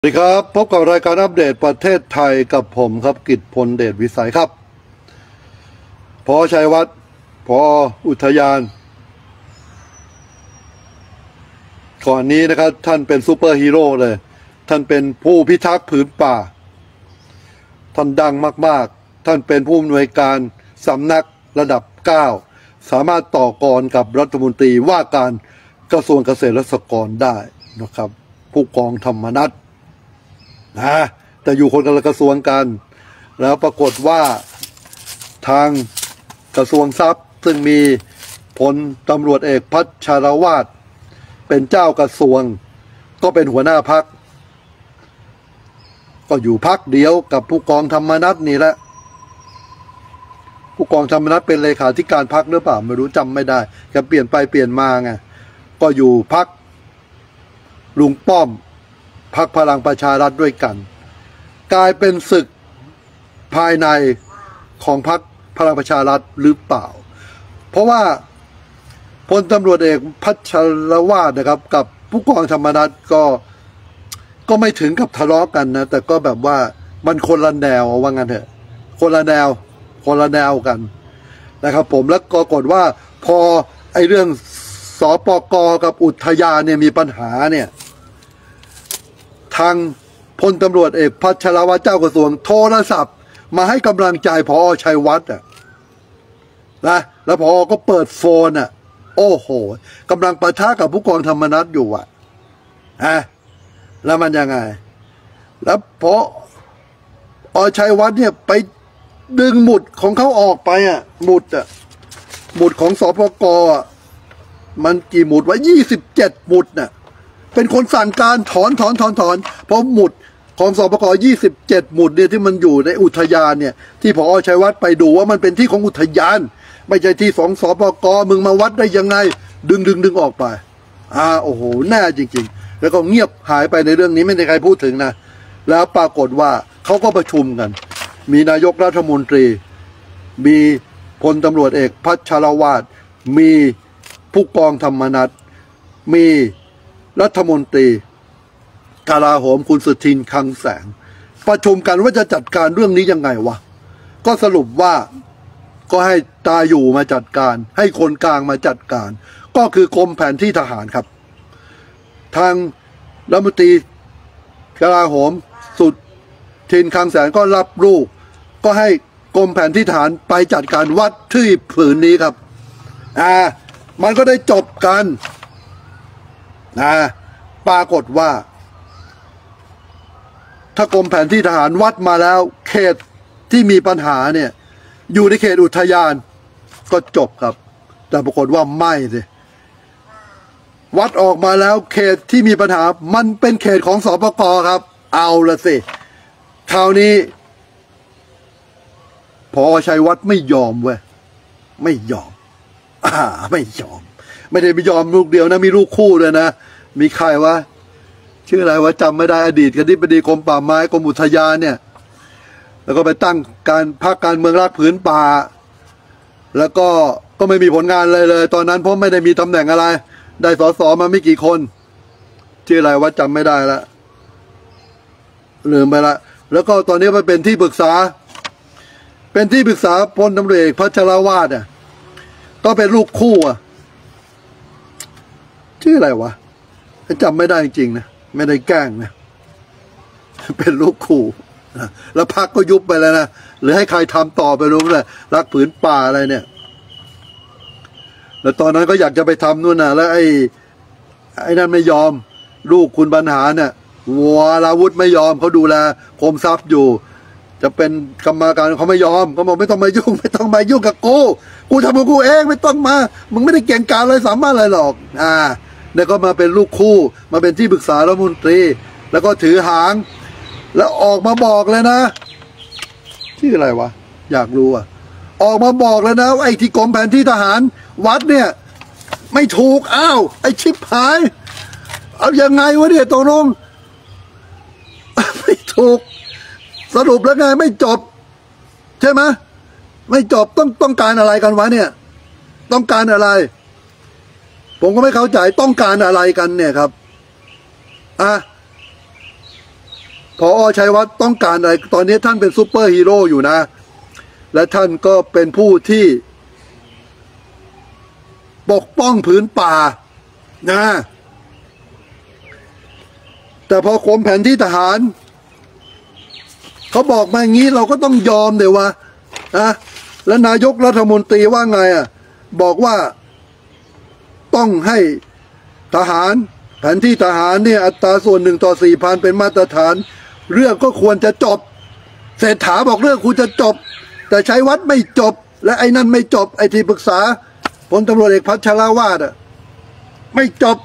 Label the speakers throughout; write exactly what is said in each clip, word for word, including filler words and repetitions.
Speaker 1: สวัสดีครับพบกับรายการอัปเดตประเทศไทยกับผมครับกิตพลเดชวิสัยครับผอ.ชัยวัฒน์ผอ.อุทยานก่อนนี้นะครับท่านเป็นซูเปอร์ฮีโร่เลยท่านเป็นผู้พิทักษ์ผืนป่าท่านดังมากๆท่านเป็นผู้อำนวยการสำนักระดับเก้าสามารถต่อกรกับรัฐมนตรีว่าการกระทรวงเกษตรและสหกรณ์ได้นะครับผู้กองธรรมนัสนะแต่อยู่คนละกระทรวงกันแล้วปรากฏว่าทางกระทรวงทรัพย์ซึ่งมีพลตำรวจเอกพัชรวาทเป็นเจ้ากระทรวงก็เป็นหัวหน้าพรรคก็อยู่พรรคเดียวกับผู้กองธรรมนัสนี่แหละผู้กองธรรมนัสเป็นเลขาธิการพรรคหรือเปล่าไม่รู้จำไม่ได้แกเปลี่ยนไปเปลี่ยนมาไงก็อยู่พรรคลุงป้อมพรรคพลังประชารัฐด้วยกันกลายเป็นศึกภายในของพรรคพลังประชารัฐหรือเปล่าเพราะว่าพลตำรวจเอกพัชรวาทนะครับกับผู้กองธรรมนัสก็ก็ไม่ถึงกับทะเลาะกันนะแต่ก็แบบว่ามันคนละแนวว่างั้นเถอะคนละแนวคนละแนวกันนะครับผมแล้วก็กฏว่าพอไอ้เรื่องสปก.กับอุทยานเนี่ยมีปัญหาเนี่ยทางพลตำรวจเอกพัชรวาทเจ้ากระทรวงโทรศัพท์มาให้กำลังใจผอ.ชัยวัฒน์อ่ะนะแล้วผอ.ก็เปิดโฟนอ่ะโอ้โหกำลังปะทะกับผู้กองธรรมนัสอยู่อ่ะฮะแล้วมันยังไงแล้วผอ.ชัยวัฒน์เนี่ยไปดึงหมุดของเขาออกไปอ่ะหมุดอ่ะหมุดของสปก.อ่ะมันกี่หมุดวะยี่สิบเจ็ดหมุดน่ะเป็นคนสั่งการถอนถอนถอนถอนเพราะหมุดของสปก.ยี่สิบเจ็ดหมุดเนี่ยที่มันอยู่ในอุทยานเนี่ยที่ผอ.ชัยวัฒน์ไปดูว่ามันเป็นที่ของอุทยานไม่ใช่ที่ของสปก.มึงมาวัดได้ยังไงดึงดึงดึงออกไปอ่าโอ้โหแน่จริงๆแล้วก็เงียบหายไปในเรื่องนี้ไม่มีใครพูดถึงนะแล้วปรากฏว่าเขาก็ประชุมกันมีนายกรัฐมนตรีมีพลตำรวจเอกพัชรวาทมีผู้กองธรรมนัสมีรัฐมนตรีกลาโหมคุณสุทินคลังแสงประชุมกันว่าจะจัดการเรื่องนี้ยังไงวะก็สรุปว่าก็ให้ตาอยู่มาจัดการให้คนกลางมาจัดการก็คือกรมแผนที่ทหารครับทางรัฐมนตรีกลาโหมสุทินคลังแสงก็รับลูกก็ให้กรมแผนที่ทหารไปจัดการวัดที่ผืนนี้ครับอ่ามันก็ได้จบกันนะปรากฏว่าถ้ากรมแผนที่ทหารวัดมาแล้วเขตที่มีปัญหาเนี่ยอยู่ในเขตอุทยานก็จบครับแต่ปรากฏว่าไม่สิวัดออกมาแล้วเขตที่มีปัญหามันเป็นเขตของสปก.ครับเอาละสิคราวนี้ผอ.ชัยวัฒน์ไม่ยอมเว้ยไม่ยอมอ่าไม่ยอมไม่ได้ไม่ยอมลูกเดียวนะมีลูกคู่เลยนะมีใครวะชื่ออะไรวะจำไม่ได้อดีตอธิบดีกรมป่าไม้กรมอุทยานเนี่ยแล้วก็ไปตั้งการพรรคการเมืองรักผืนป่าแล้วก็ก็ไม่มีผลงานเลยเลยตอนนั้นเพราะไม่ได้มีตำแหน่งอะไรได้สสมาไม่กี่คนชื่ออะไรวะจำไม่ได้ละลืมไปละแล้วก็ตอนนี้มันเป็นที่ปรึกษาเป็นที่ปรึกษาพลตำรวจเอกพัชรวาทอ่ะก็เป็นลูกคู่อ่ะชื่ออะไรวะจำไม่ได้จริงๆนะไม่ได้แกล้งนะเป็นลูกคู่แล้วพรรคก็ยุบไปแล้วนะหรือให้ใครทำต่อไปรู้เลยรักผืนป่าอะไรเนี่ยแล้วตอนนั้นก็อยากจะไปทำนู่นน่ะแล้วไอ้ไอ้นั่นไม่ยอมลูกคุณบรรหารเนี่ยวราวุธไม่ยอมเขาดูแลกรมทรัพย์อยู่จะเป็นกรรมการเขาไม่ยอมเขาบอกไม่ต้องมายุ่งไม่ต้องมายุ่งกับกูกูทำของกูเองไม่ต้องมามึงไม่ได้เก่งกาจอะไรสามารถอะไรหรอกอ่าแล้วก็มาเป็นลูกคู่มาเป็นที่ปรึกษารัฐมนตรีแล้วก็ถือหางแล้วออกมาบอกเลยนะชื่ออะไรวะอยากรู้อ่ะออกมาบอกเลยนะไอ้ที่กรมแผนที่ทหารวัดเนี่ยไม่ถูกอ้าวไอ้ชิบหายเอายังไงวะเนี่ยตกลงไม่ถูกสรุปแล้วไงไม่จบใช่ไหมไม่จบต้องต้องการอะไรกันวะเนี่ยต้องการอะไรผมก็ไม่เข้าใจต้องการอะไรกันเนี่ยครับอ่ะผอ.ชัยวัฒน์ต้องการอะไรตอนนี้ท่านเป็นซูเปอร์ฮีโร่อยู่นะและท่านก็เป็นผู้ที่ปกป้องผืนป่านะแต่พอกรมแผนที่ทหารเขาบอกมาอย่างนี้เราก็ต้องยอมเดี๋ยววะนะแล้วนายกรัฐมนตรีว่าไงอ่ะบอกว่าต้องให้ทหารแผนที่ทหารเนี่ยอัตราส่วนหนึ่งต่อสี่พันเป็นมาตรฐานเรื่องก็ควรจะจบเศรษฐาบอกเรื่องควรจะจบแต่ชัยวัฒน์ไม่จบและไอ้นั่นไม่จบไอ้ที่ปรึกษาพลตำรวจเอกพัชรวาทอ่ะไม่จบ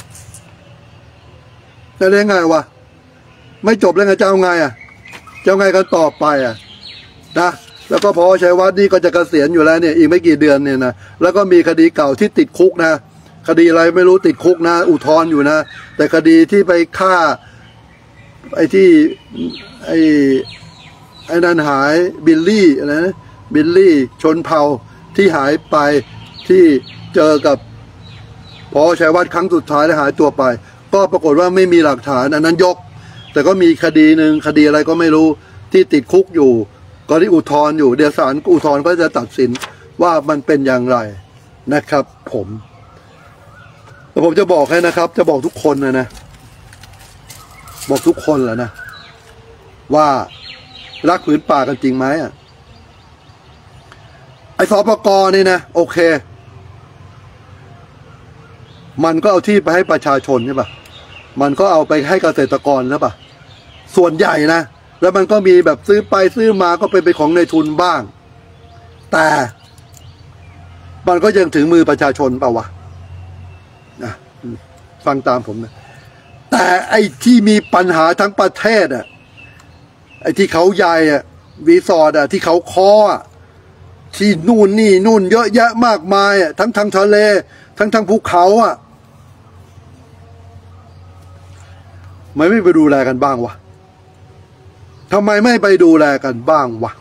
Speaker 1: จะได้ไงวะไม่จบแล้วไงจะเอาไงอ่ะจะเอาไงกันต่อไปอ่ะนะแล้วก็พอชัยวัฒน์นี่ก็จะเกษียณอยู่แล้วเนี่ยอีกไม่กี่เดือนเนี่ยนะแล้วก็มีคดีเก่าที่ติดคุกนะคดีอะไรไม่รู้ติดคุกนะอุทธรณ์อยู่นะแต่คดีที่ไปฆ่าไอ้ที่ไอ้ไอ้นั่นหายบิลลี่อะไรนะบิลลี่ชนเผ่าที่หายไปที่เจอกับพอชัยวัฒน์ครั้งสุดท้ายแล้วหายตัวไปก็ปรากฏว่าไม่มีหลักฐานอันนั้นยกแต่ก็มีคดีหนึ่งคดีอะไรก็ไม่รู้ที่ติดคุกอยู่ก็ที่อุทธรณ์อยู่เดี๋ยวศาลอุทธรณ์ก็จะตัดสินว่ามันเป็นอย่างไรนะครับผมแต่ผมจะบอกให้นะครับจะบอกทุกคนนะนะบอกทุกคนแหละนะว่ารักผืนป่ากันจริงไหมอ่ะไอ้สปก.นี่นะโอเคมันก็เอาที่ไปให้ประชาชนใช่ปะมันก็เอาไปให้เกษตรกรใช่ปะส่วนใหญ่นะแล้วมันก็มีแบบซื้อไปซื้อมาก็ไปเป็นของในทุนบ้างแต่มันก็ยังถึงมือประชาชนเปล่าวะนะฟังตามผมนะแต่ไอ้ที่มีปัญหาทั้งประเทศอ่ะไอ้ที่เขาใหญ่อ่ะรีสอร์ทอ่ะที่เขาคออ่ะที่นู่นนี่นู่นเยอะแยะมากมายอ่ะทั้งทางทะเลทั้งทางภูเขาอ่ะไม่ไม่ไปดูแลกันบ้างวะทำไมไม่ไปดูแลกันบ้างวะ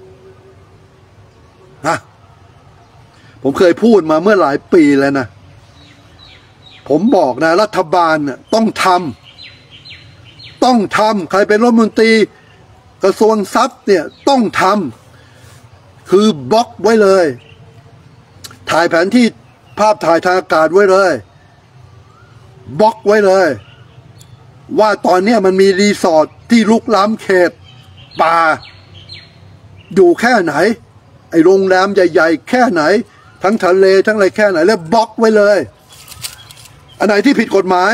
Speaker 1: ฮะผมเคยพูดมาเมื่อหลายปีแล้วนะผมบอกนะรัฐบาลน่ะต้องทำต้องทำใครเป็นรัฐมนตรีกระทรวงทรัพย์เนี่ยต้องทำคือบล็อกไว้เลยถ่ายแผนที่ภาพถ่ายทางอากาศไว้เลยบล็อกไว้เลยว่าตอนนี้มันมีรีสอร์ทที่ลุกล้ำเขตป่าอยู่แค่ไหนไอโรงแรมใหญ่ๆแค่ไหนทั้งทะเลทั้งอะไรแค่ไหนแล้วบล็อกไว้เลยอันไหนที่ผิดกฎหมาย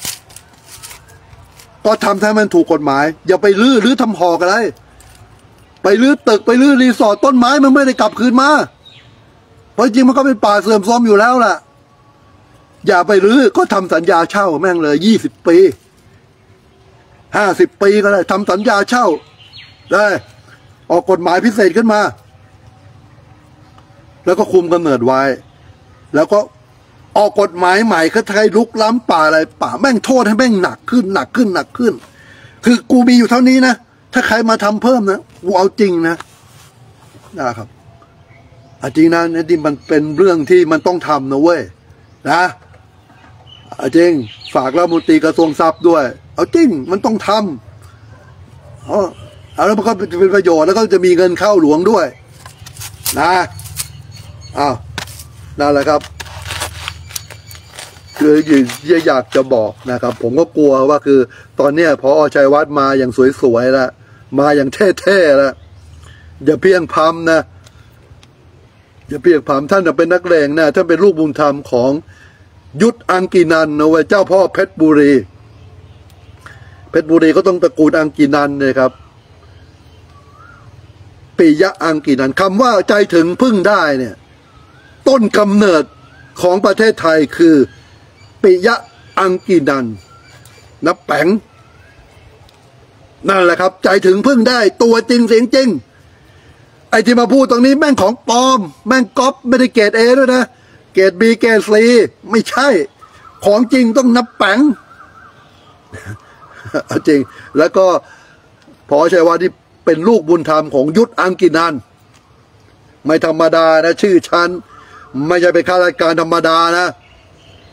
Speaker 1: ก็ทำให้มันถูกกฎหมายอย่าไปลื้อลื้อทำหอกอะไรไปลื้อตึกไปลื้อรีสอร์ทต้นไม้มันไม่ได้กลับคืนมาเพราะจริงมันก็เป็นป่าเสื่อมโทรมอยู่แล้วล่ะอย่าไปรื้อก็ทำสัญญาเช่าแม่งเลยยี่สิบปีห้าสิบปีก็ได้ทำสัญญาเช่าได้ออกกฎหมายพิเศษขึ้นมาแล้วก็คุมกำเนิดไว้แล้วก็ออกกฎหมายใหม่ก็ใครลุกล้ำป่าอะไรป่าแม่งโทษให้แม่งหนักขึ้นหนักขึ้นหนักขึ้นคือกูมีอยู่เท่านี้นะถ้าใครมาทำเพิ่มนะกูเอาจริงนะนะครับจริงนะนี่มันเป็นเรื่องที่มันต้องทำนะเว้ยนะจริงฝากรัฐมนตรีกระทรวงทรัพย์ด้วยเอาจริงมันต้องทำอ๋อแล้วมันก็เป็นประโยชน์แล้วก็จะมีเงินเข้าหลวงด้วยนะอ้าวนั่นแหละครับคืออยากจะบอกนะครับผมก็กลัวว่าคือตอนเนี้ยพอชัยวัฒน์มาอย่างสวยๆแล้วมาอย่างเท่ๆแล้วอย่าเพียงพำนะอย่าเพียงพำท่านเป็นนักเลงนะท่านเป็นลูกบุญธรรมของยุทธอังกีนันนะเว้ยเจ้าพ่อเพชรบุรีเพชรบุรีก็ต้องตระกูลอังกีนันเลยครับปิยะอังกีนันคำว่าใจถึงพึ่งได้เนี่ยต้นกำเนิดของประเทศไทยคือปิยะอังกีนันนับแป๋งนั่นแหละครับใจถึงพึ่งได้ตัวจริงเสียงจริงไอ้ที่มาพูดตรงนี้แม่งของปลอมแม่งก๊อปไม่ได้เกรดเอด้วยนะเกรดบีเกรดซีไม่ใช่ของจริงต้องนับแป๋งจริงแล้วก็พอชัยวัฒน์ที่เป็นลูกบุญธรรมของยุทธอังกีนันไม่ธรรมดานะชื่อฉันไม่ใช่เป็นข้าราชการธรรมดานะ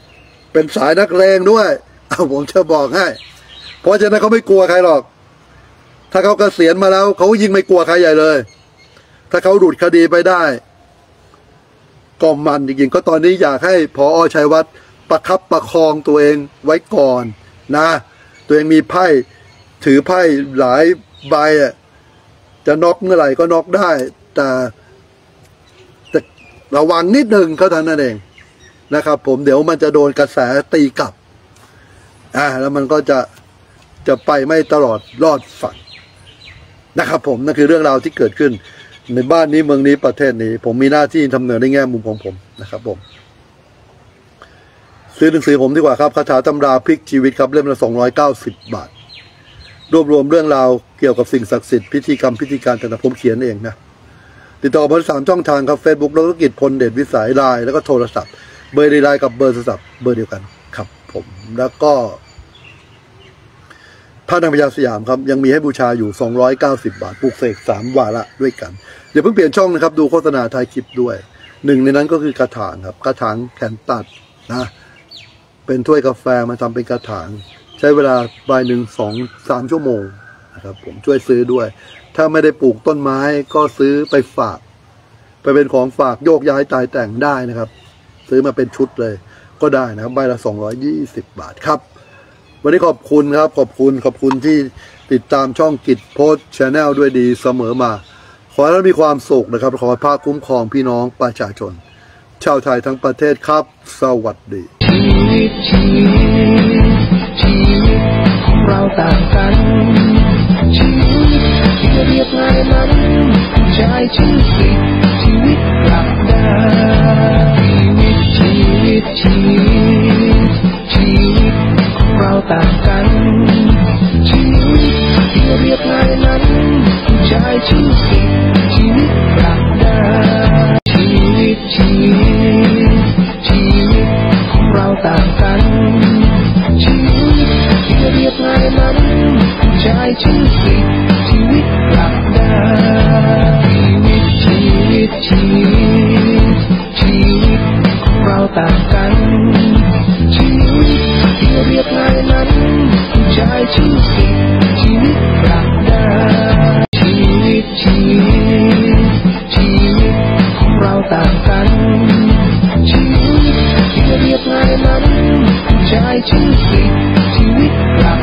Speaker 1: เป็นสายนักเลงด้วยเอาผมจะบอกให้เพราะฉะนั้นเขาไม่กลัวใครหรอกถ้าเขาเกษียณมาแล้วเขายิ่งไม่กลัวใครใหญ่เลยถ้าเขาหลุดคดีไปได้ก็มันจริงๆก็ตอนนี้อยากให้ผอ.ชัยวัฒน์ประคับประคองตัวเองไว้ก่อนนะตัวเองมีไพ่ถือไพ่หลายใบอ่ะจะน็อกเมื่อไหร่ก็น็อกได้แต่แต่ระวังนิดหนึ่งเขาทำนั่นเองนะครับผมเดี๋ยวมันจะโดนกระแสตีกลับอ่าแล้วมันก็จะจะไปไม่ตลอดรอดฝั่งนะครับผมนั่นคือเรื่องราวที่เกิดขึ้นในบ้านนี้เมืองนี้ประเทศนี้ผมมีหน้าที่ทำเนินในแง่มุมของผมนะครับผมซื้อหนังสือผมดีกว่าครับคาถาตำราพลิกชีวิตครับเล่มละสองร้อยเก้าสิบบาทรวบรวมเรื่องราวเกี่ยวกับสิ่งศักดิ์สิทธิ์พิธีกรรมพิธีการต่างๆผมเขียนเองนะติดต่อผมสามช่องทางครับ Facebook ธุรกิจพลเดชวิสัยไลน์แล้วก็โทรศัพท์เบอร์ไลน์กับเบอร์โทรศัพท์เบอร์เดียวกันครับผมแล้วก็พระนางพญาสยามครับยังมีให้บูชาอยู่สองร้อยเก้าสิบบาทปลูกเสกสามวาระด้วยกันอย่าเพิ่งเปลี่ยนช่องนะครับดูโฆษณาท้ายคลิปด้วยหนึ่งในนั้นก็คือกระถางครับกระถางแขนตัดนะเป็นถ้วยกาแฟมาทำเป็นกระถางใช้เวลาใบหนึ่งสองสามชั่วโมงนะครับผมช่วยซื้อด้วยถ้าไม่ได้ปลูกต้นไม้ก็ซื้อไปฝากไปเป็นของฝากโยกย้ายตายแต่งได้นะครับซื้อมาเป็นชุดเลยก็ได้นะครับใบละสองร้อยยี่สิบบาทครับวันนี้ขอบคุณครับขอบคุณขอบคุณที่ติดตามช่องกิจโพสต์ชาแนลด้วยดีเสมอมาขอให้ท่านมีความสุขนะครับขอให้พระคุ้มครองพี่น้องประชาชนชาวไทยทั้งประเทศครับสวัสดี
Speaker 2: ชีวิตชีวิตชีวิตของเราต่างกันชีวิตที่เรียบง่ายนั้นใช้ชีวิตชีวิตกลับได้ชีวิตชีวิตชีวิตชีวิตของเราต่างกันชีวิตที่เรียบง่ายนั้นใช้ชีวิตชีวิตกลับได้ชีวิตชีวิตชีวิตของเราต่างกันชีวิตที่เรียบง่ายนั้นใช้ชีวิตชีวิตกลับได้ชีวิตชีวิตชีวิตชีวิตของเราต่างกันชีวิตที่เรียบง่ายนั้นใช้ชีวิตชีวิตกลับได้ชีวิตชีวิตชีวิตของเราต่างกันชีวิตที่เรียบง่ายนั้นใช้ชีวิตชีวิตกลับ